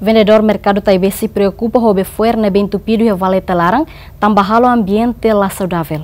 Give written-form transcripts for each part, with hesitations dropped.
Vendedor mercado Taipei se preocupa com fuera bem entupido e valeta larang, tambah o ambiente lá saudável.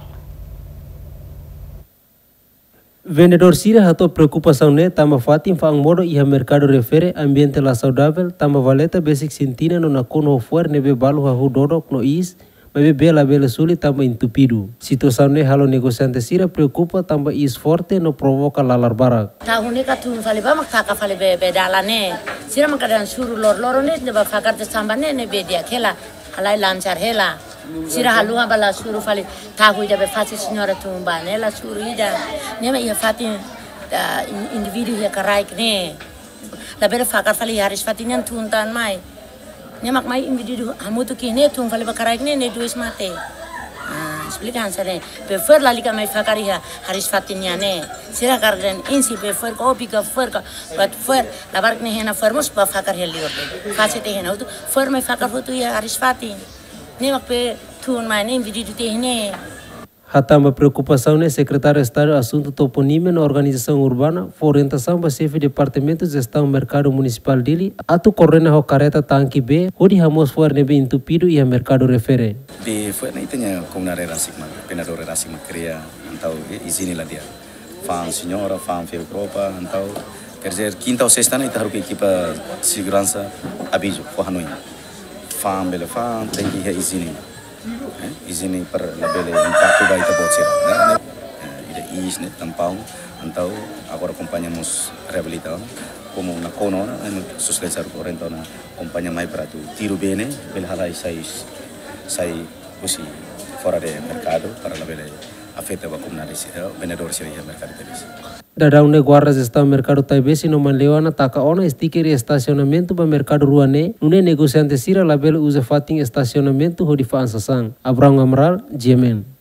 Vendedor sira atau preocupação né tama fatim fang modo iha mercado refere ambiente lá saudável tama valeta basic sentina no nakono fuera nebe balu hahu dodok no is mas bela suli tamba entupido. Situação né halo negociante sira preocupa tamba is forte no provoca lalar barak. Tahun ni katun fale ba makaka fale be dalane. Sira makadan suru lor ne ba fakar te sambane ne be dia kela halai lancar hela. Sira haluha bala suru fale tahu ida be fasi senhora tumba ne la suru ida. Ne ma ia fatin individu ya karaik ne. La bere fakar fale haris fatinyan tuntan mai. Nyamak mai individu hamutu kini tung fale bakaraik ne duis mate. Explica hansare. Prefer lalika mai fakari haris fatinnya ne. Sira karden insi prefer ko pika fer ka but fer la bark ne hena fermos ba fakar heli orte. Fase te hena utu fer mai fakar fotu ya haris fatin. Nyamak pe tun mai ne individu te hene. Hatamba preocupação né secretário de Estado assunto toponímio na organização urbana, for orientação para chefe de departamento de gestão mercado municipal dele, atu correna ho careta tanque B, onde ramos for nebe entupido e a mercado refere. Be foi na itenya comunare rasigma, penador rasigma cria, então izini lá dia. Fan senhora, fan fio propa, então quer dizer quinta ou sexta né taruke equipa segurança aviso for hanoi. Fan bele fan tem que izini. Izini per labele impacto baita bocera, ida is net tampão, então agora acompanhamos reabilitação como na cono, socializar com então na acompanha mais para tu tiro bene, bele halai sai usi fora de mercado para labele afeta a comunidade vendedor seria mercado deles. Dadang ne guardas está mercado Taipei no manlewana taka ona sticker estacionamento para mercado ruane, nune negociante sira label usa fating estacionamento ho di fa ansasang. Abraham Amaral, GMN.